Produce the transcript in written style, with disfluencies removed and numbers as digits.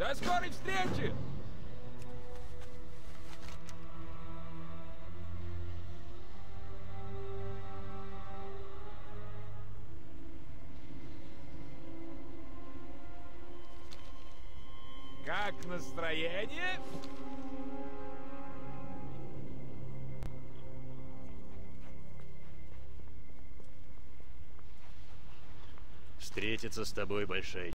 До скорой встречи! Как настроение? Встретиться с тобой большая